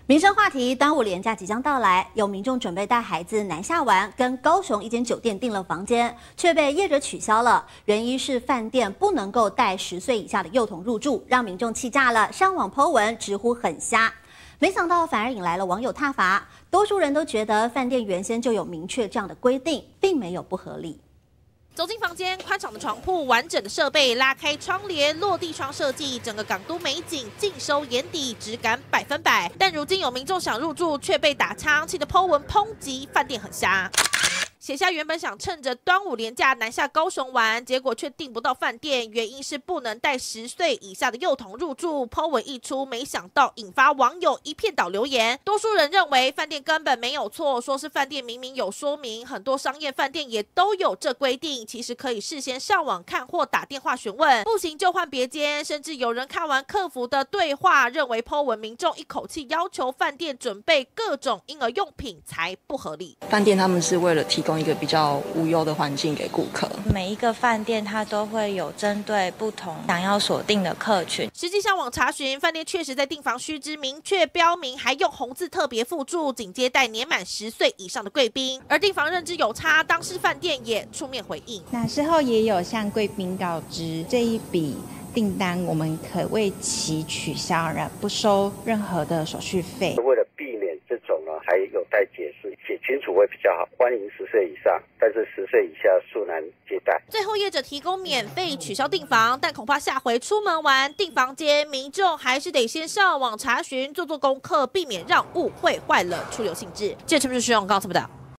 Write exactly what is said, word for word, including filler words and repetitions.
民生话题，端午连假即将到来，有民众准备带孩子南下玩，跟高雄一间酒店订了房间，却被业者取消了。原因是饭店不能够带十岁以下的幼童入住，让民众气炸了，上网 po 文直呼很瞎。没想到反而引来了网友挞伐，多数人都觉得饭店原先就有明确这样的规定，并没有不合理。 走进房间，宽敞的床铺，完整的设备，拉开窗帘，落地窗设计，整个港都美景尽收眼底，质感百分百。但如今有民众想入住，却被打枪，气得 po 文抨击饭店很瞎。 写下原本想趁着端午连假南下高雄玩，结果却订不到饭店，原因是不能带十岁以下的幼童入住。po 文一出，没想到引发网友一片倒留言。多数人认为饭店根本没有错，说是饭店明明有说明，很多商业饭店也都有这规定，其实可以事先上网看或打电话询问，不行就换别间。甚至有人看完客服的对话，认为 po 文民众一口气要求饭店准备各种婴儿用品才不合理。 饭店他们是为了提供 一个比较无忧的环境给顾客。 每一个饭店它都会有针对不同想要锁定的客群。 实际上网查询，饭店确实在订房须知明确标明，还用红字特别附注，仅接待年满十岁以上的贵宾。而订房认知有差，当事饭店也出面回应。 那事后也有向贵宾告知，这一笔订单我们可为其取消，然不收任何的手续费。 为了避免这种呢，还有待解释，写清楚会比较好。欢迎十岁以上，但是十岁以下恕难接待。 最后业者提供免费取消订房，但恐怕下回出门玩订房间，民众还是得先上网查询，做做功课，避免让误会坏了出游兴致。记者陈志勋，广告报道。